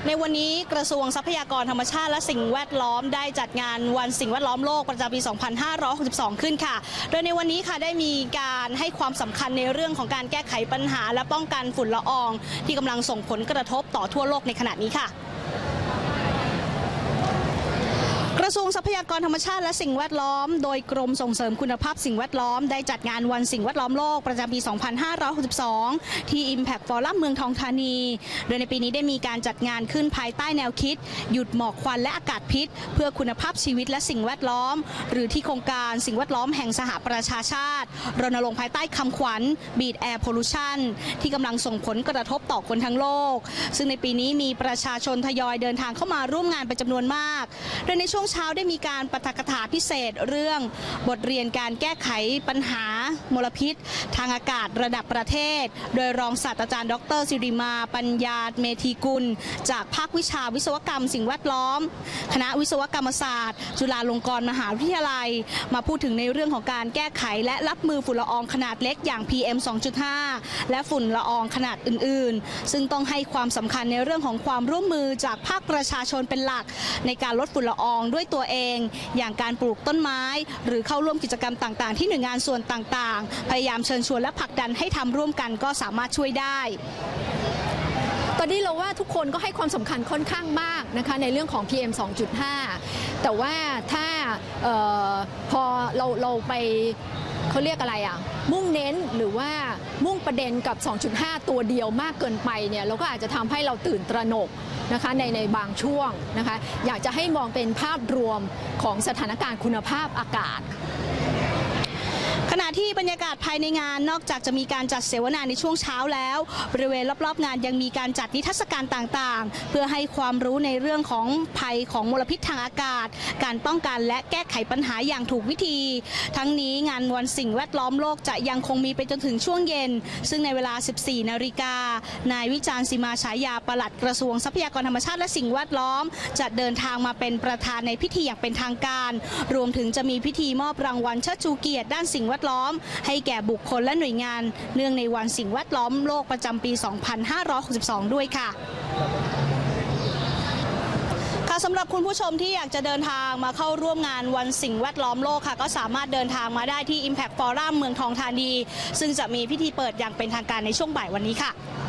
ในวันนี้กระทรวงทรัพยากรธรรมชาติและสิ่งแวดล้อมได้จัดงานวันสิ่งแวดล้อมโลกประจำปี 2562 ขึ้นค่ะโดยในวันนี้ค่ะได้มีการให้ความสำคัญในเรื่องของการแก้ไขปัญหาและป้องกันฝุ่นละอองที่กำลังส่งผลกระทบต่อทั่วโลกในขณะนี้ค่ะกระทรวงทรัพยากรธรรมชาติและสิ่งแวดล้อมโดยกรมส่งเสริมคุณภาพสิ่งแวดล้อมได้จัดงานวันสิ่งแวดล้อมโลกประจำปี 2562 ที่ Impact Forum เมืองทองธานีโดยในปีนี้ได้มีการจัดงานขึ้นภายใต้แนวคิดหยุดหมอกควันและอากาศพิษเพื่อคุณภาพชีวิตและสิ่งแวดล้อมหรือที่โครงการสิ่งแวดล้อมแห่งสหประชาชาติรณรงค์ภายใต้คำขวัญ Beat Air Pollution ที่กำลังส่งผลกระทบต่อคนทั้งโลกซึ่งในปีนี้มีประชาชนทยอยเดินทางเข้ามาร่วมงานเป็นจำนวนมากโดยในช่วงเช้าได้มีการปาฐกถาพิเศษเรื่องบทเรียนการแก้ไขปัญหามลพิษทางอากาศระดับประเทศโดยรองศาสตราจารย์ดร.สิริมาปัญญาเมธีกุลจากภาควิชาวิศวกรรมสิ่งแวดล้อมคณะวิศวกรรมศาสตร์จุฬาลงกรณ์มหาวิทยาลัยมาพูดถึงในเรื่องของการแก้ไขและรับมือฝุ่นละอองขนาดเล็กอย่าง PM 2.5 และฝุ่นละอองขนาดอื่นๆซึ่งต้องให้ความสำคัญในเรื่องของความร่วมมือจากภาคประชาชนเป็นหลักในการลดฝุ่นละอองด้วยตัวเองอย่างการปลูกต้นไม้หรือเข้าร่วมกิจกรรมต่างๆที่หน่วยงานส่วนต่างๆพยายามเชิญชวนและผลักดันให้ทำร่วมกันก็สามารถช่วยได้ตอนนี้เราว่าทุกคนก็ให้ความสำคัญค่อนข้างมากนะคะในเรื่องของ PM 2.5 แต่ว่าถ้าพอเราไปเขาเรียกอะไรมุ่งเน้นหรือว่ามุ่งประเด็นกับ 2.5 ตัวเดียวมากเกินไปเนี่ยเราก็อาจจะทำให้เราตื่นตระหนกนะคะในบางช่วงนะคะอยากจะให้มองเป็นภาพรวมของสถานการณ์คุณภาพอากาศขณะที่บรรยากาศภายในงานนอกจากจะมีการจัดเสวนาในช่วงเช้าแล้วบริเวณรอบๆงานยังมีการจัดนิทรรศการต่างๆเพื่อให้ความรู้ในเรื่องของภัยของมลพิษทางอากาศการป้องกันและแก้ไขปัญหาอย่างถูกวิธีทั้งนี้งานวันสิ่งแวดล้อมโลกจะยังคงมีไปจนถึงช่วงเย็นซึ่งในเวลา 14 นาฬิกานายวิจารณ์สีมาฉายาปลัดกระทรวงทรัพยากรธรรมชาติและสิ่งแวดล้อมจะเดินทางมาเป็นประธานในพิธีอย่างเป็นทางการรวมถึงจะมีพิธีมอบรางวัลเชิดชูเกียรติด้านสิ่งแวดล้อมให้แก่บุคคลและหน่วยงานเนื่องในวันสิ่งแวดล้อมโลกประจำปี 2562 ด้วยค่ะสำหรับคุณผู้ชมที่อยากจะเดินทางมาเข้าร่วมงานวันสิ่งแวดล้อมโลกค่ะก็สามารถเดินทางมาได้ที่ Impact Forum เมืองทองธานีซึ่งจะมีพิธีเปิดอย่างเป็นทางการในช่วงบ่ายวันนี้ค่ะ